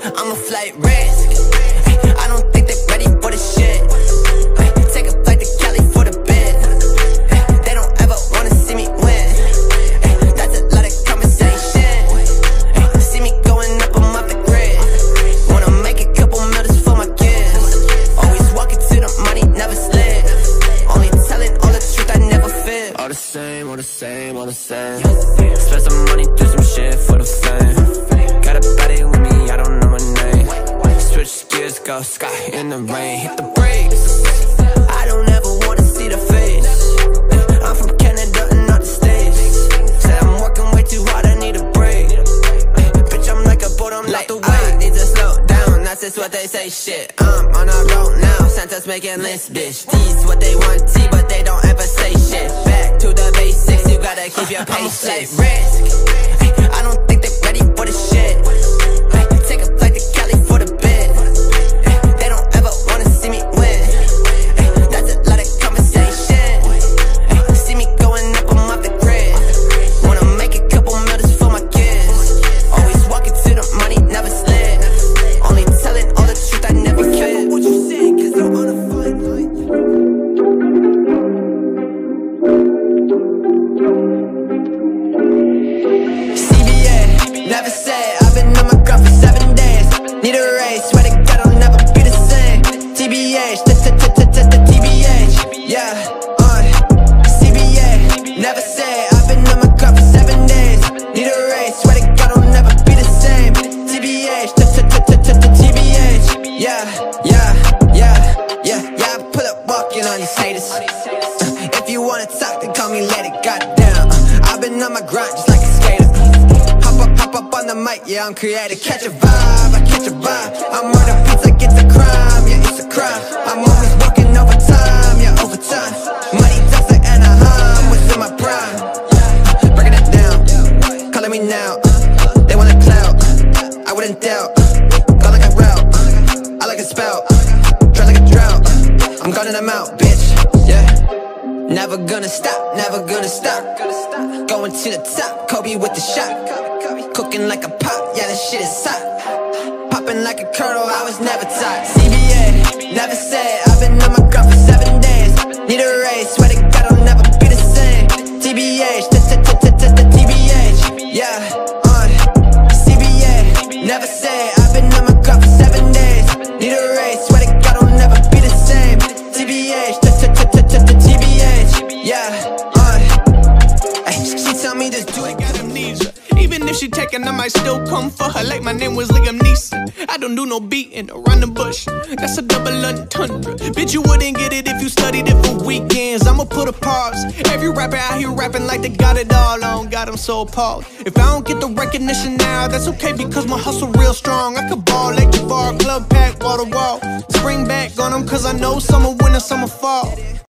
I'm a flight risk. I don't think they're ready for the shit. Take a flight to Cali for the bid. They don't ever wanna see me win. That's a lot of conversation. See me going up, I'm off the grid. Wanna make a couple millions for my kids. Always walking to the money, never slip. Only telling all the truth, I never fib. All the same, all the same, all the same. Spend some money, do some shit for the fame. Got a baddie with me, I don't know my name. Switch gears, go sky in the rain. Hit the brakes, I don't ever wanna see the face. I'm from Canada and not the States. Said I'm working way too hard, I need a break. Bitch, I'm like a boat, I'm like the weight. Need to slow down, that's just what they say, shit. I'm on a road now, Santa's making lists, bitch. These what they want, T, but they don't ever say shit. Back to the basics, you gotta keep your patience. Risk, I don't think they're ready for the shit. Take a flight to Cali for the bid. They don't ever wanna see me win. That's a lot of conversation. See me going up, I'm off the grid. Wanna make a couple millions for my kids. Always walking to the money, never slip. Only telling all the truth, I never fib. Be careful what you say, cause I'm on a fine line. CBA, never say. I've been on my grind for 7 days. Need a raise, swear to God I'll never be the same. TBH, TBH, yeah, CBA, never say. I've been on my grind for 7 days. Need a raise, swear to God I'll never be the same. TBH, TBH, yeah, I pull up walking on these haters. If you wanna talk, then call me later, goddamn. I've been on my grind just like a skater. Hop up on the mic, yeah, I'm creative. Catch a vibe, I catch a vibe. I'm murder beats like it's a crime, yeah, it's a crime. I'm always working overtime, yeah, overtime. Money talks like Anaheim, was in my prime. Breaking it down, calling me now. They want a clout, I wouldn't doubt. Go like a route, I like a spout. Dry like a drought, I'm gone and I'm out, bitch, yeah. Never gonna stop, never gonna stop. Going to the top, Kobe with the shot. Cooking like a pot, yeah, this shit is hot. Popping like a kernel, I was never taught. CBA, never say. I've been on my grind for 7 days. Need a raise, swear to God I'll never be the same. TBH, TBH, yeah, CBA, never say. I've been on my grind for 7 days. Need a raise, swear to God I'll never be the same. TBH, TBH, yeah, she tell me just do it, got amnesia. Even if she taken, I might still come for her like my name was Liam Neeson. I don't do no beating around the bush, that's a double entendre. Bitch, you wouldn't get it if you studied it for weekends. I'ma put a pause. Every rapper out here rapping like they got it all. I don't got them so appalled. If I don't get the recognition now, that's okay because my hustle real strong. I could ball like Jabbar, club pack, wall to wall. Spring back on them cause I know summer, winter, summer, fall.